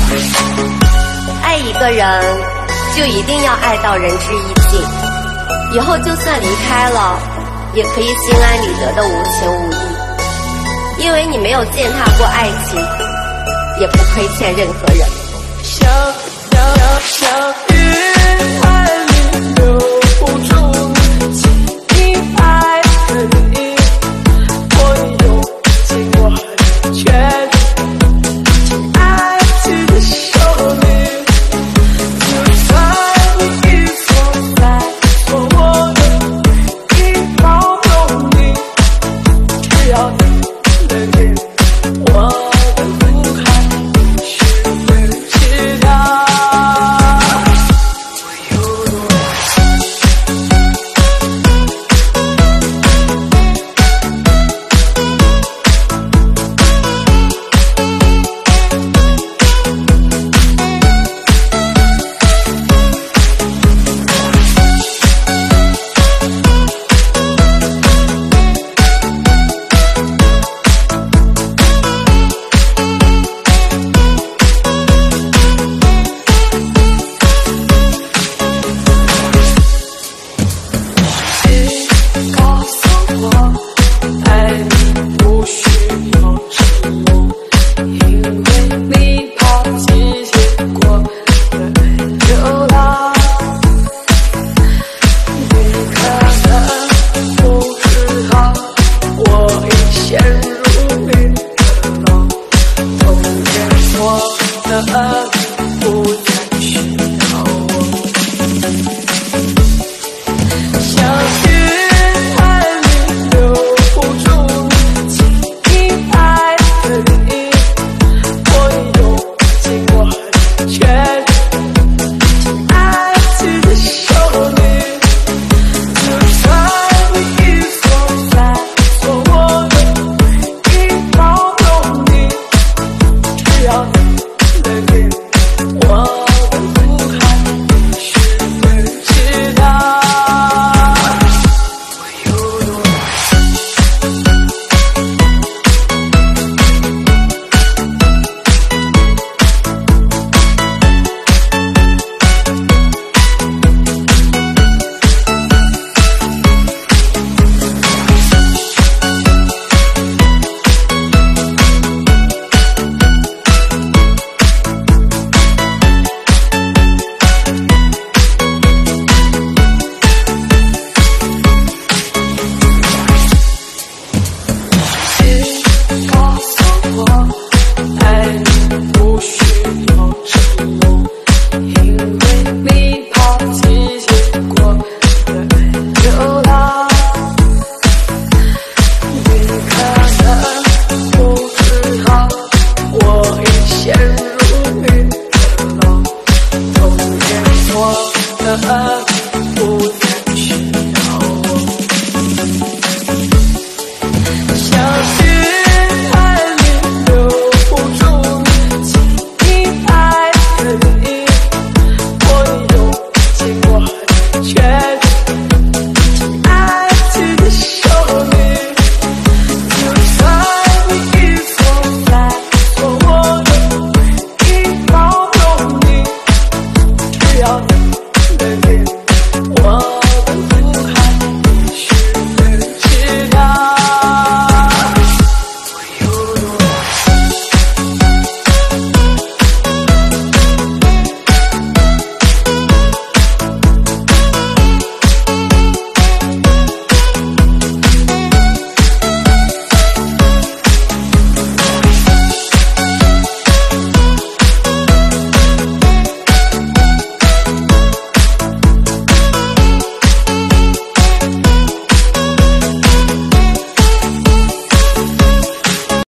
爱一个人，就一定要爱到仁至义尽，以后就算离开了，也可以心安理得的无情无义，因为你没有践踏过爱情，也不亏欠任何人。 相遇爱里留不住你，请你爱着你，我用尽我的全力，紧爱情的手里，就算你一错再错，我都愿意包容你，只要你能给我的不堪是为知道。我的不